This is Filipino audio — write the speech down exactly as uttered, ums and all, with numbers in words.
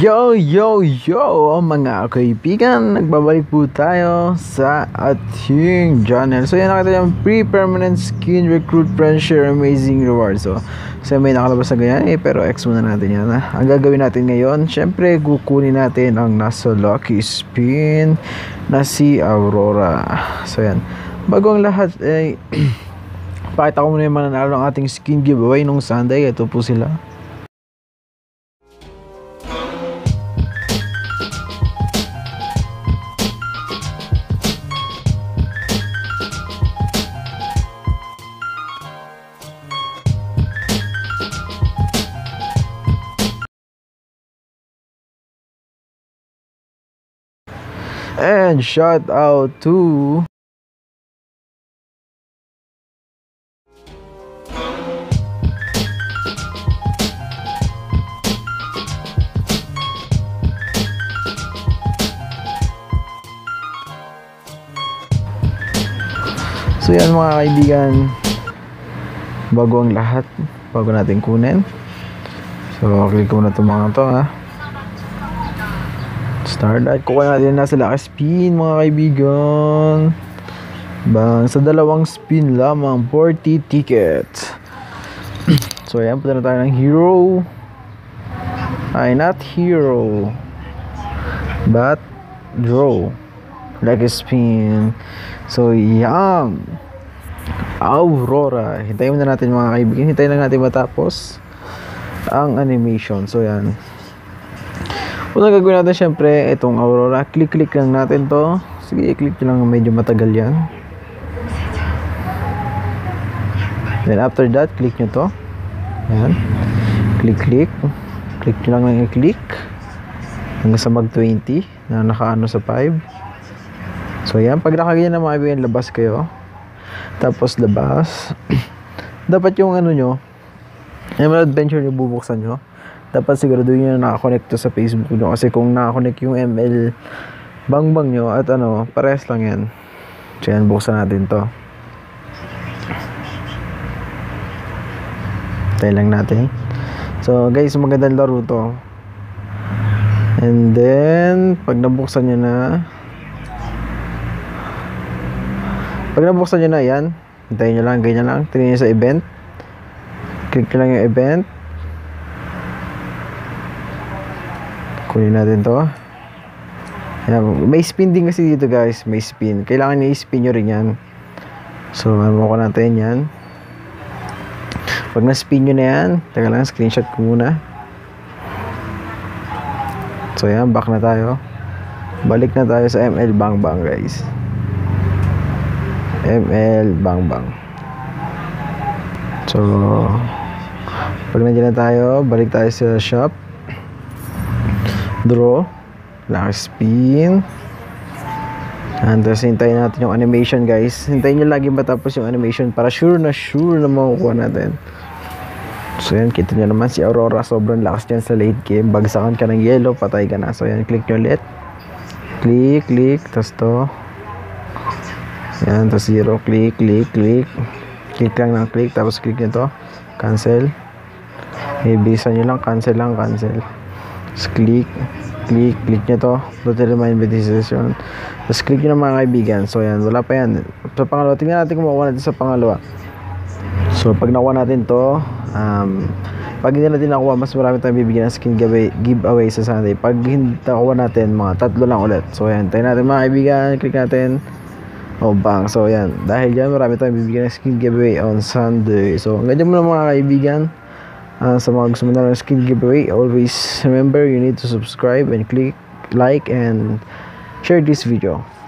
Yo, yo, yo, mga kaibigan, nagbabalik po tayo sa ating channel. So yan, nakita yung pre-permanent skin recruit friend share amazing rewards. So, so may nakalabas na ganyan eh, pero X muna natin yan. Ha? Ang gagawin natin ngayon, syempre kukunin natin ang nasa lucky spin na si Aurora. So yan, bago ang lahat eh, pakita ko muna yung mananalo ng ating skin giveaway nung Sunday. Ito po sila. And shout out to So yan mga kaibigan, bago ang lahat, bago natin kunin, so click ko na itong mga to ha. Start at kukuha natin na sila spin mga kaibigan. Bang, sa dalawang spin lamang forty tickets. So ayan, punta na tayo ng hero. Ay, not hero, but draw. Like a spin. So yan, Aurora. Hintayin muna natin mga kaibigan. Hintayin lang natin matapos ang animation. So yan, kung gagawin natin syempre itong Aurora, click-click lang natin to. Sige, i-click nyo lang, medyo matagal yan. Then after that, click nyo to. Ayan, click-click. Click nyo lang lang i-click hanggang sa mag twenty na nakaano sa five. So ayan, pag nakaganyan na mga kaibigan, labas kayo. Tapos labas. Dapat yung ano nyo, yung adventure nyo bubuksan nyo, dapat siguraduhin nyo na nakakonect to sa Facebook nyo. Kasi kung nakakonect yung M L bangbang nyo at ano, parehas lang yan. So yan, buksan natin to. Tayo lang natin. So guys, magandang laro to. And then pag nabuksan nyo na, pag nabuksan nyo na yan, hintayin nyo lang, ganyan lang. Tingnan nyo sa event, click nyo lang yung event. Kunin natin to. Ayan, may spin din kasi dito guys. May spin. Kailangan i-spin nyo rin yan. So, mamuha natin yan. Pag na-spin nyo na yan, teka lang, screenshot ko muna. So, ayan, back na tayo. Balik na tayo sa M L Bang Bang guys. M L Bang Bang. So, pag nandiyan na tayo, balik tayo sa shop. Draw, lang spin. And tapos hintayin natin yung animation guys. Hintayin nyo lagi matapos yung animation para sure na sure na makukuha natin. So yan, kita nyo naman si Aurora, sobrang lakas dyan sa late game. Bagsakan ka ng yellow, patay ka na. So yan, click nyo ulit. Click, click, tapos to. Yan, tapos zero, click, click, click. Click lang ng click, tapos click nyo to. Cancel. Ibisan nyo lang, cancel lang, cancel. Tapos click, click, click nyo to. Total remind meditation. Tapos click nyo na mga kaibigan. So yan, wala pa yan. Sa pangalawa, tingnan natin kung makuha natin sa pangalawa. So pag nakuha natin to, um, pag hindi natin nakuha, mas marami tayong bibigyan ng skin giveaway, giveaway sa Sunday. Pag hindi nakuha natin, mga tatlo lang ulit. So yan, tayo natin mga kaibigan, click natin. Oh bang, so yan, dahil dyan marami tayong bibigyan ng skin giveaway on Sunday. So hanggang dyan muna mga kaibigan. Uh, sa mga gusto mo na ng skin giveaway, always remember you need to subscribe and click like and share this video.